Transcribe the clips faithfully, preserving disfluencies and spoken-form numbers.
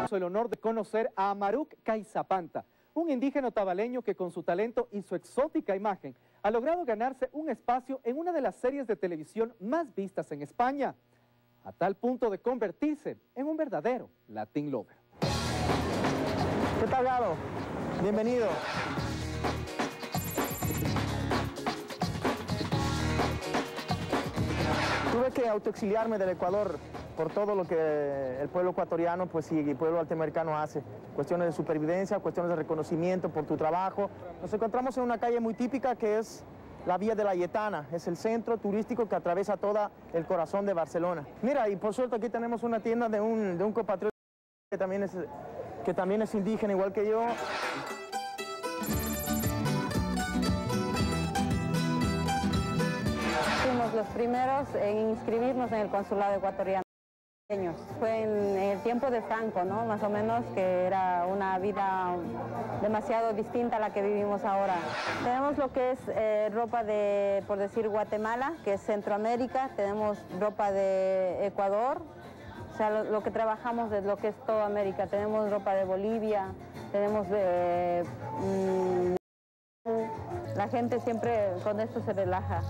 el honor de conocer a Amaruk Caizapanta, un indígena otavaleño que con su talento y su exótica imagen ha logrado ganarse un espacio en una de las series de televisión más vistas en España, a tal punto de convertirse en un verdadero Latin Lover. ¿Qué tal, Galo? Bienvenido. Tuve que autoexiliarme del Ecuador por todo lo que el pueblo ecuatoriano pues, y el pueblo latinoamericano hace. Cuestiones de supervivencia, cuestiones de reconocimiento por tu trabajo. Nos encontramos en una calle muy típica que es la Vía de la Yetana. Es el centro turístico que atraviesa todo el corazón de Barcelona. Mira, y por suerte aquí tenemos una tienda de un, de un compatriota que también, es, que también es indígena, igual que yo. Fuimos los primeros en inscribirnos en el consulado ecuatoriano. Fue en el tiempo de Franco, ¿no? Más o menos, que era una vida demasiado distinta a la que vivimos ahora. Tenemos lo que es eh, ropa de, por decir, Guatemala, que es Centroamérica. Tenemos ropa de Ecuador. O sea, lo, lo que trabajamos es lo que es toda América. Tenemos ropa de Bolivia, tenemos de... Mmm, la gente siempre con esto se relaja.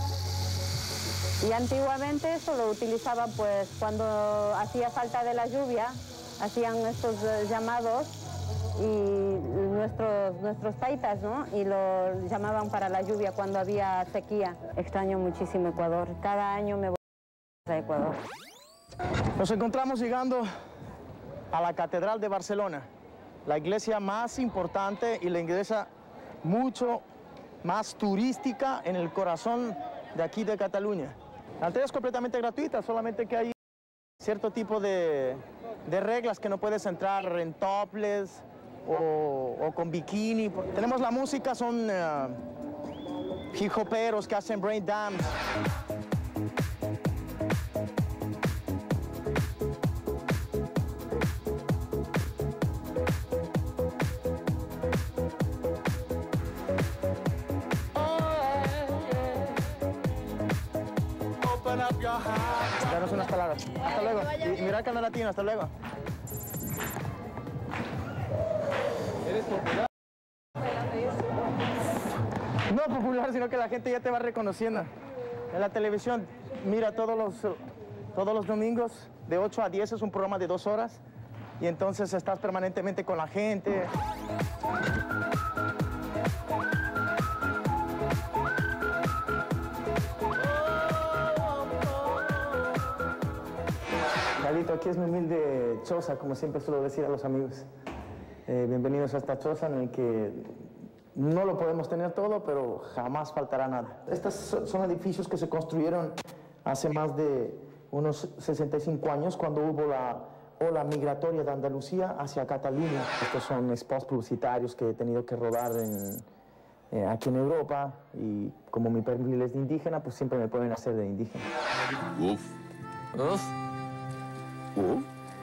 Y antiguamente eso lo utilizaban pues cuando hacía falta de la lluvia, hacían estos uh, llamados y nuestros, nuestros taitas, ¿no? Y lo llamaban para la lluvia cuando había sequía. Extraño muchísimo Ecuador, cada año me voy a Ecuador. Nos encontramos llegando a la Catedral de Barcelona, la iglesia más importante y la iglesia mucho más turística en el corazón de aquí de Cataluña. La entrada es completamente gratuita, solamente que hay cierto tipo de, de reglas que no puedes entrar en topless o, o con bikini. Tenemos la música, son uh, hip hoperos que hacen brain dance. Danos unas palabras. Hasta luego. Y, y mira el canal latino. Hasta luego. ¿Eres popular? No popular, sino que la gente ya te va reconociendo. En la televisión, mira, todos los, todos los domingos, de ocho a diez es un programa de dos horas. Y entonces estás permanentemente con la gente. Carlito, aquí es mi humilde choza, como siempre suelo decir a los amigos. Eh, bienvenidos a esta choza en la que no lo podemos tener todo, pero jamás faltará nada. Estos son edificios que se construyeron hace más de unos sesenta y cinco años, cuando hubo la ola migratoria de Andalucía hacia Cataluña. Estos son spots publicitarios que he tenido que rodar en, eh, aquí en Europa, y como mi perfil es de indígena, pues siempre me pueden hacer de indígena. Uf. Uf. Uf.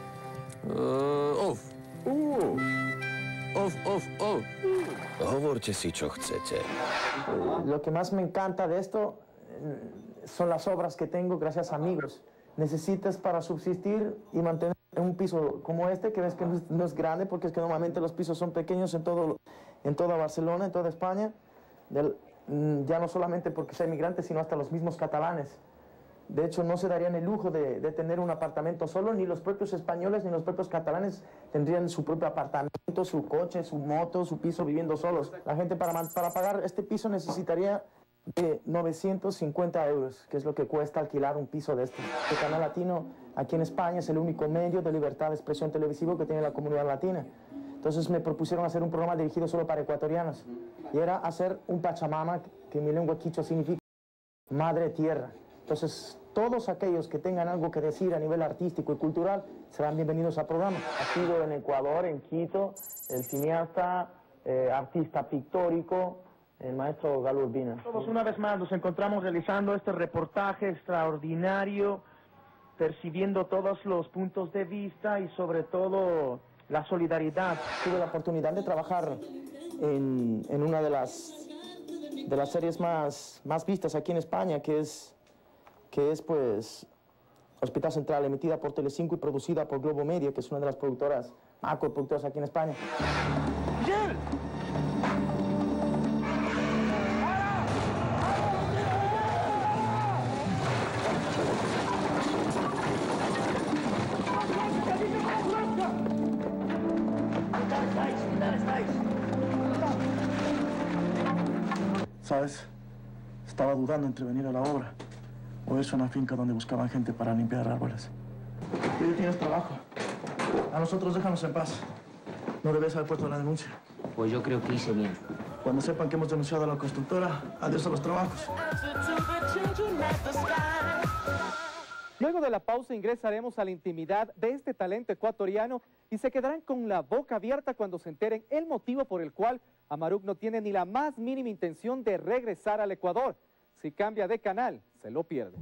Uh, uf. Uf. Uf, uf, uf. Hovorte si čo chcete. Lo que más me encanta de esto son las obras que tengo gracias a amigos. Necesitas para subsistir y mantener un piso como este, que ves que no es, no es grande, porque es que normalmente los pisos son pequeños en, todo, en toda Barcelona, en toda España. Del, ya no solamente porque sea inmigrante, sino hasta los mismos catalanes. De hecho, no se darían el lujo de, de tener un apartamento solo, ni los propios españoles ni los propios catalanes tendrían su propio apartamento, su coche, su moto, su piso viviendo solos. La gente para, para pagar este piso necesitaría de novecientos cincuenta euros, que es lo que cuesta alquilar un piso de este. El Canal Latino aquí en España es el único medio de libertad de expresión televisivo que tiene la comunidad latina. Entonces me propusieron hacer un programa dirigido solo para ecuatorianos, y era hacer un Pachamama, que en mi lengua quichua significa madre tierra. Entonces, todos aquellos que tengan algo que decir a nivel artístico y cultural serán bienvenidos al programa. Ha sido en Ecuador, en Quito, el cineasta, eh, artista pictórico, el maestro Galo Urbina. Todos una vez más nos encontramos realizando este reportaje extraordinario, percibiendo todos los puntos de vista y sobre todo la solidaridad. Tuve la oportunidad de trabajar en, en una de las, de las series más, más vistas aquí en España, que es... que es pues Hospital Central, emitida por Telecinco y producida por Globo Media, que es una de las productoras macroproductores aquí en España. ¡Miguel! ¿Sabes? Estaba dudando entre venir a la obra o irse a una finca donde buscaban gente para limpiar árboles. Tú ya tienes trabajo. A nosotros déjanos en paz. No debes haber puesto la denuncia. Pues yo creo que hice bien. Cuando sepan que hemos denunciado a la constructora, adiós a los trabajos. Luego de la pausa ingresaremos a la intimidad de este talento ecuatoriano y se quedarán con la boca abierta cuando se enteren el motivo por el cual Amaruk no tiene ni la más mínima intención de regresar al Ecuador. Si cambia de canal, se lo pierde.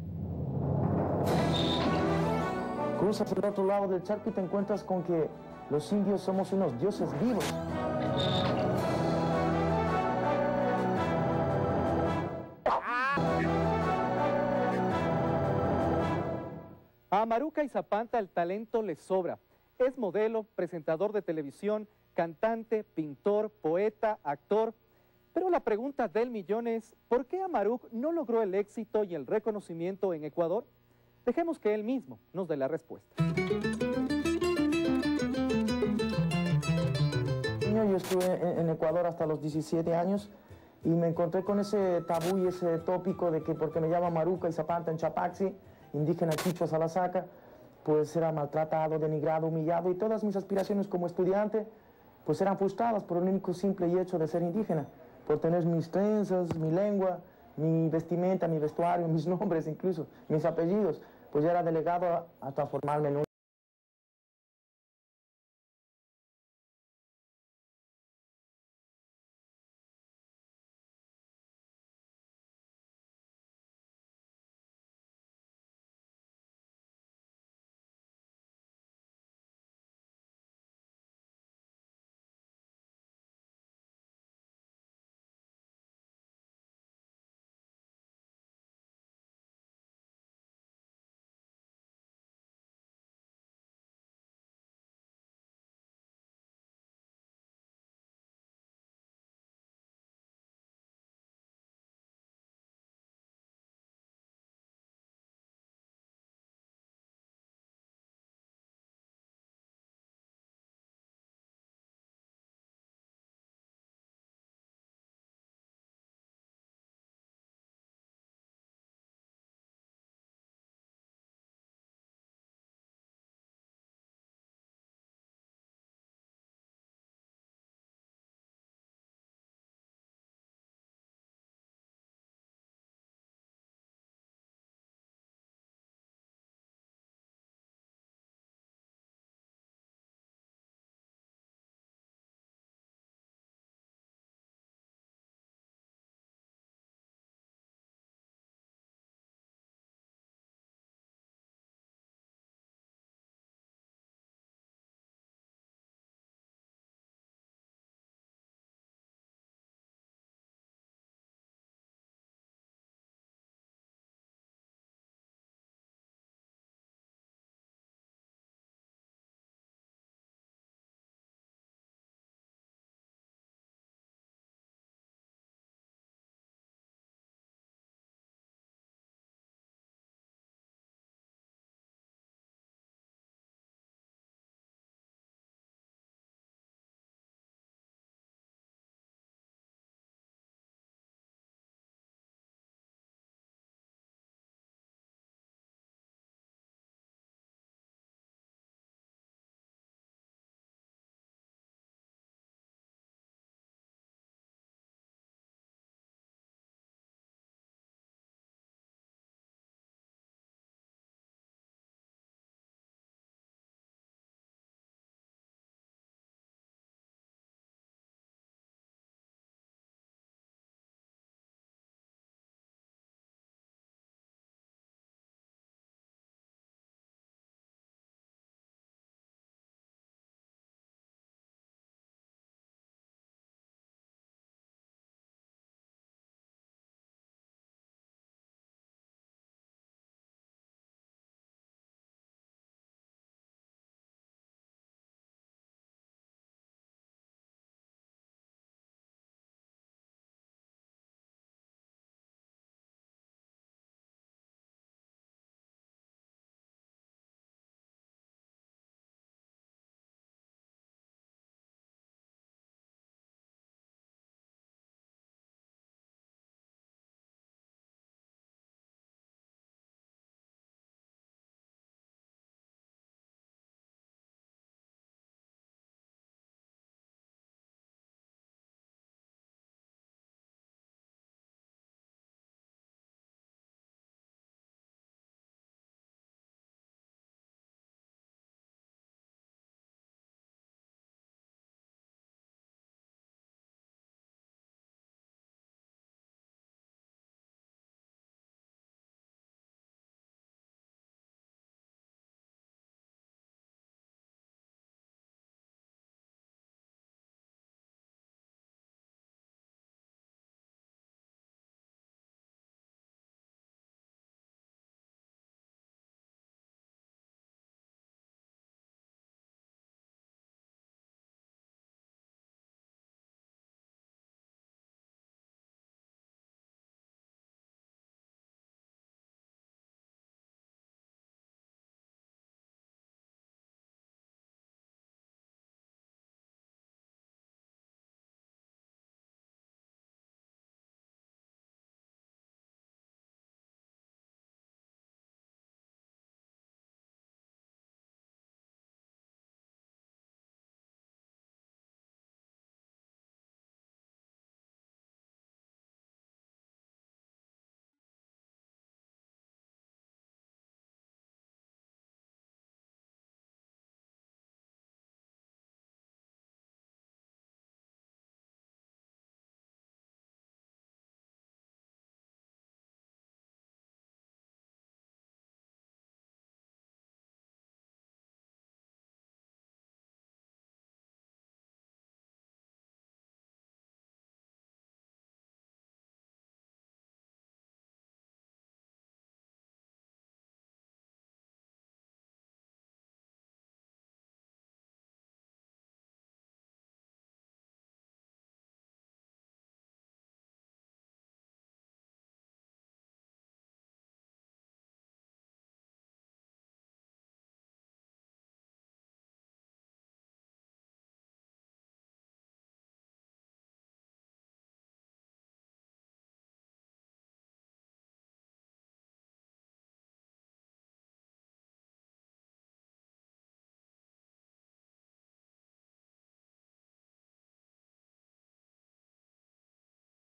Cruzas al otro lado del charco y te encuentras con que los indios somos unos dioses vivos. A Amaruk Kayzapanta el talento le sobra. Es modelo, presentador de televisión, cantante, pintor, poeta, actor. Pero la pregunta del millón es, ¿por qué Amaruk no logró el éxito y el reconocimiento en Ecuador? Dejemos que él mismo nos dé la respuesta. Yo estuve en Ecuador hasta los diecisiete años y me encontré con ese tabú y ese tópico de que porque me llamo Amaruk Kayzapanta en Chapaxi, indígena Quichua Salasaca, pues era maltratado, denigrado, humillado y todas mis aspiraciones como estudiante pues eran frustradas por el único simple y hecho de ser indígena, por tener mis trenzas, mi lengua, mi vestimenta, mi vestuario, mis nombres incluso, mis apellidos, pues ya era delegado a, a transformarme en un